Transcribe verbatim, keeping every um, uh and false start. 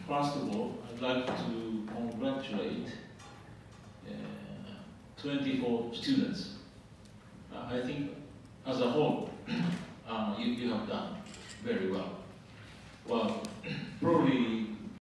first of all, I'd like to congratulate uh, twenty-four students. Uh, I think, as a whole, uh, you, you have done very well. Well, probably